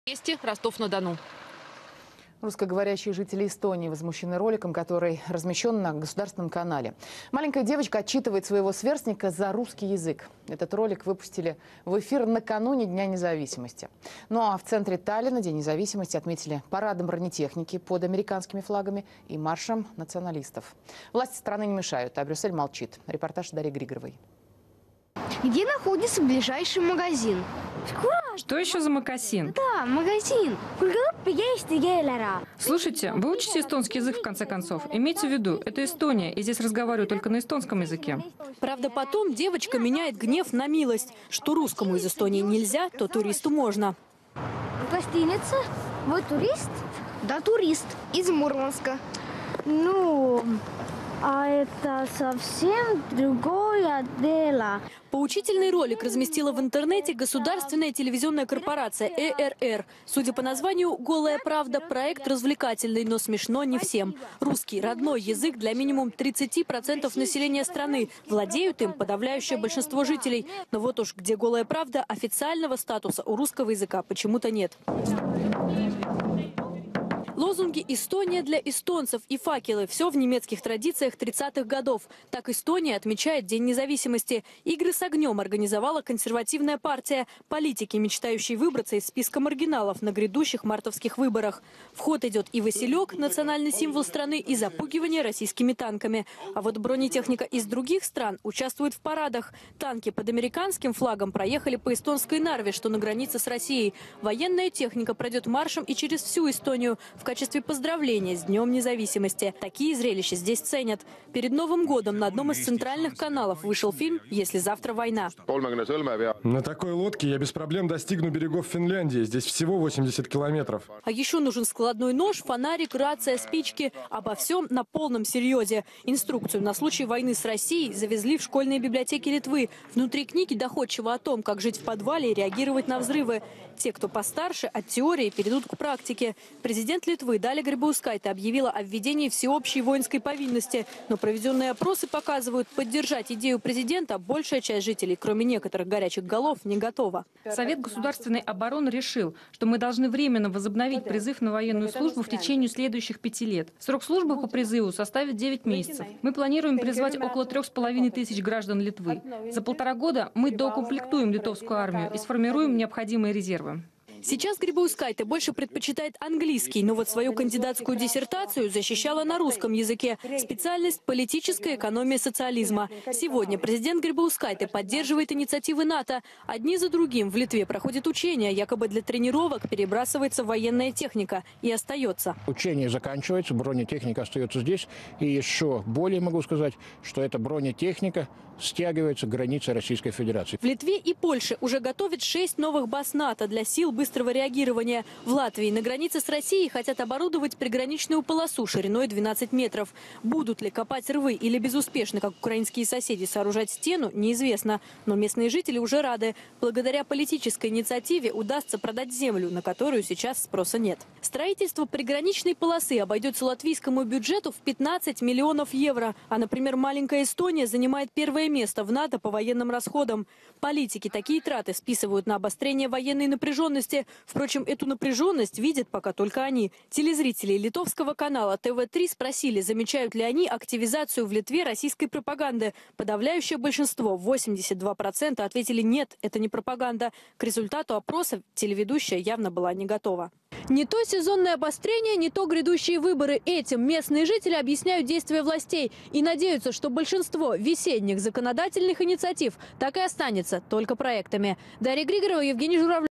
Вести, Ростов-на-Дону. Русскоговорящие жители Эстонии возмущены роликом, который размещен на государственном канале. Маленькая девочка отчитывает своего сверстника за русский язык. Этот ролик выпустили в эфир накануне Дня независимости. Ну а в центре Таллина День независимости отметили парадом бронетехники под американскими флагами и маршем националистов. Власти страны не мешают, а Брюссель молчит. Репортаж Дарьи Григоровой. Где находится ближайший магазин? Что еще за мокасин? Да, магазин. Слушайте, вы учите эстонский язык в конце концов. Имейте в виду, это Эстония, и здесь разговаровают только на эстонском языке. Правда, потом девочка меняет гнев на милость. Что русскому из Эстонии нельзя, то туристу можно. Гостиница? Вы турист? Да, турист. Из Мурманска. Ну, а это совсем другое дело. Поучительный ролик разместила в интернете государственная телевизионная корпорация ЭРР. Судя по названию «Голая правда», проект развлекательный, но смешно не всем. Русский – родной язык для минимум 30% населения страны. Владеют им подавляющее большинство жителей. Но вот уж где голая правда, официального статуса у русского языка почему-то нет. Лозунги «Эстония для эстонцев» и факелы – все в немецких традициях 30-х годов. Так Эстония отмечает День независимости. Игры с огнем организовала консервативная партия. Политики, мечтающие выбраться из списка маргиналов на грядущих мартовских выборах. В ход идет и Василек – национальный символ страны, и запугивание российскими танками. А вот бронетехника из других стран участвует в парадах. Танки под американским флагом проехали по эстонской Нарве, что на границе с Россией. Военная техника пройдет маршем и через всю Эстонию в качестве поздравления с Днем независимости. Такие зрелища здесь ценят. Перед Новым годом на одном из центральных каналов вышел фильм «Если завтра война». На такой лодке я без проблем достигну берегов Финляндии. Здесь всего 80 километров. А еще нужен складной нож, фонарик, рация, спички. Обо всем на полном серьезе. Инструкцию на случай войны с Россией завезли в школьные библиотеки Литвы. Внутри книги доходчиво о том, как жить в подвале и реагировать на взрывы. Те, кто постарше, от теории перейдут к практике. Президент Литвы Даля Грибаускайте объявила о введении всеобщей воинской повинности. Но проведенные опросы показывают, поддержать идею президента большая часть жителей, кроме некоторых горячих голов, не готова. Совет государственной обороны решил, что мы должны временно возобновить призыв на военную службу в течение следующих 5 лет. Срок службы по призыву составит 9 месяцев. Мы планируем призвать около 3500 граждан Литвы. За 1,5 года мы доукомплектуем литовскую армию и сформируем необходимые резервы. Сейчас Грибаускайте больше предпочитает английский, но вот свою кандидатскую диссертацию защищала на русском языке. Специальность – политическая экономия социализма. Сегодня президент Грибаускайте поддерживает инициативы НАТО. Одни за другим в Литве проходят учения. Якобы для тренировок перебрасывается военная техника и остается. Учения заканчиваются, бронетехника остается здесь. И еще более могу сказать, что эта бронетехника стягивается к границе Российской Федерации. В Литве и Польше уже готовят 6 новых баз НАТО для сил быстрого реагирования. В Латвии на границе с Россией хотят оборудовать приграничную полосу шириной 12 метров. Будут ли копать рвы или безуспешно, как украинские соседи, сооружать стену, неизвестно. Но местные жители уже рады. Благодаря политической инициативе удастся продать землю, на которую сейчас спроса нет. Строительство приграничной полосы обойдется латвийскому бюджету в 15 миллионов евро. А, например, маленькая Эстония занимает первое место в НАТО по военным расходам. Политики такие траты списывают на обострение военной напряженности. Впрочем, эту напряженность видят пока только они. Телезрители литовского канала ТВ3 спросили, замечают ли они активизацию в Литве российской пропаганды. Подавляющее большинство, 82%, ответили нет, это не пропаганда. К результату опроса телеведущая явно была не готова. Не то сезонное обострение, не то грядущие выборы. Этим местные жители объясняют действия властей и надеются, что большинство весенних законодательных инициатив так и останется только проектами. Дарья Григорова, Евгений Журавлев.